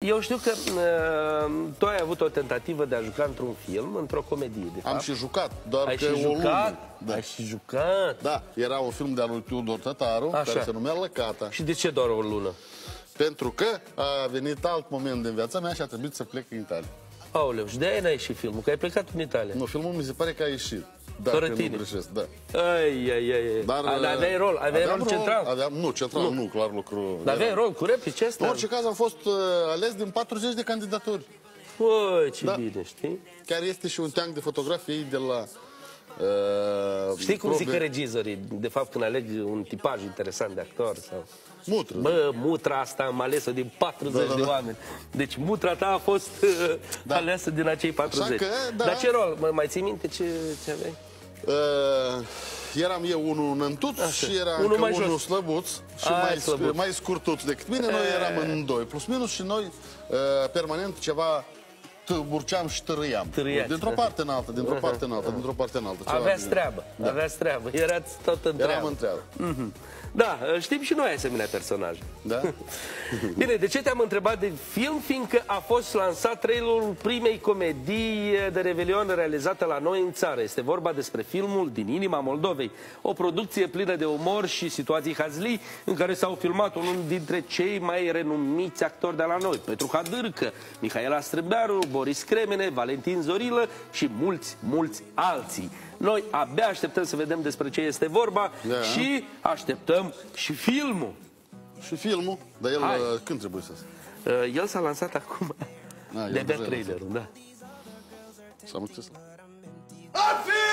Eu știu că tu ai avut o tentativă de a juca într-un film, într-o comedie, de fapt. Am și jucat, doar Ai că și o lună. jucat? Da. Ai și jucat? Da, era un film de-al lui Tudor Tătaru, care se numea Lăcata. Și de ce doar o lună? Pentru că a venit alt moment din viața mea și a trebuit să plec în Italia. Aoleu, și de-aia n-ai ieșit filmul, că ai plecat în Italia. Nu, filmul mi se pare că a ieșit. Fără Dacă tine. nu greșesc, da. Dar aveai rol, aveai rol central? Nu, central nu, clar lucru. Dar aveai rol cu replici ăsta? În orice caz am fost ales din 40 de candidaturi. Păi, ce bine, știi? Chiar este și un teanc de fotografii de la... Știi cum zic regizorii, de fapt, când aleg un tipaj interesant de actor sau... Mutră. Bă, mutra asta am ales-o din 40 de oameni. Deci mutra ta a fost aleasă din acei 40. Că, Dar ce rol? Mai ții minte ce aveai? Eram eu unul năntuț și era unul slăbuț și mai scurtuț decât mine. Noi eram în doi, plus minus, și noi permanent ceva burceam și târâiam. Dintr-o parte în alta, dintr-o parte în alta, dintr-o parte în alta. Aveați treabă, aveați treabă. Erați tot în treabă. Eram în treabă. Da, știm și noi asemenea personaje. Da? Bine, de ce te-am întrebat de film? Fiindcă a fost lansat trailerul primei comedii de Revelion realizată la noi în țară. Este vorba despre filmul Din inima Moldovei, o producție plină de umor și situații hazlii, în care s-au filmat unul dintre cei mai renumiți actori de la noi, Petru Hadârcă, Mihaela Strâmbearu, Boris Cremene, Valentin Zorilă și mulți alții. Noi abia așteptăm să vedem despre ce este vorba și așteptăm și filmul. Și filmul? Dar el când trebuie să... El s-a lansat acum. De-abia trailerul, da. S-a mulțumit. Ar fi!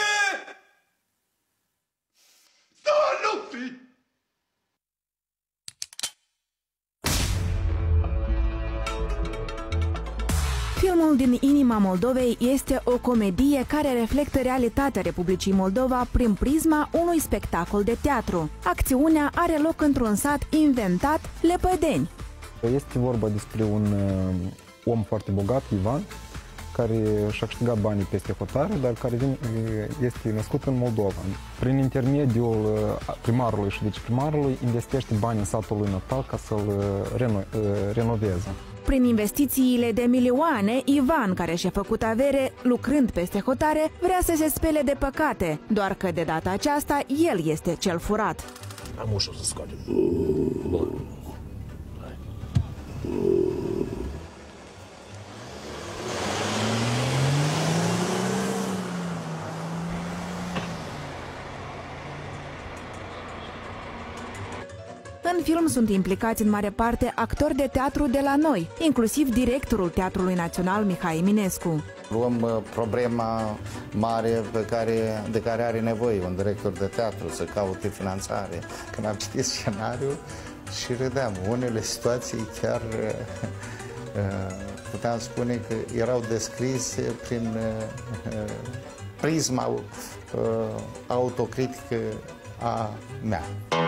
Sau nu fi! Filmul Din inima Moldovei este o comedie care reflectă realitatea Republicii Moldova prin prisma unui spectacol de teatru. Acțiunea are loc într-un sat inventat, Lepădeni. Este vorba despre un om foarte bogat, Ivan, care și-a câștigat banii peste hotare, dar care este născut în Moldova. Prin intermediul primarului și viceprimarului investește bani în satul lui natal ca să-l renoveze. Prin investițiile de milioane, Ivan, care și-a făcut avere lucrând peste hotare, vrea să se spele de păcate, doar că de data aceasta el este cel furat. Am ușor să scoatem. În film sunt implicați în mare parte actori de teatru de la noi, inclusiv directorul Teatrului Național Mihai Eminescu. Luăm problema mare de care are nevoie un director de teatru, să caute finanțare. Când am citit scenariul și râdeam, unele situații chiar puteam spune că erau descrise prin prisma autocritică a mea.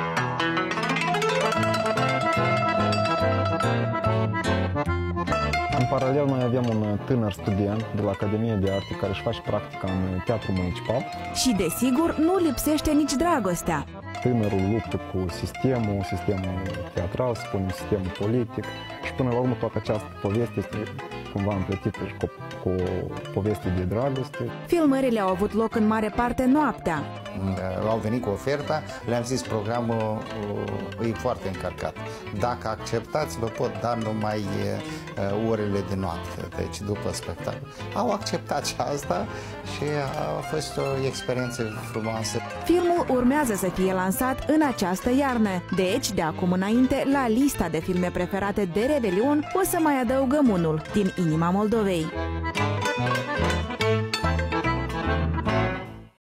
În paralel, noi avem un tânăr student de la Academia de Arte care își face practica în teatru municipal. Și, desigur, nu lipsește nici dragostea. Tânărul luptă cu sistemul teatral, spune sistemul politic și până la urmă toată această poveste este cumva împletită cu o poveste de dragoste. Filmările au avut loc în mare parte noaptea. Au venit cu oferta, le-am zis programul e foarte încărcat. Dacă acceptați, vă pot da numai orele de noapte, deci după spectacol. Au acceptat și asta și a fost o experiență frumoasă. Filmul urmează să fie lansat în această iarnă, deci de acum înainte la lista de filme preferate de Revelion o să mai adăugăm unul, Din inima Moldovei.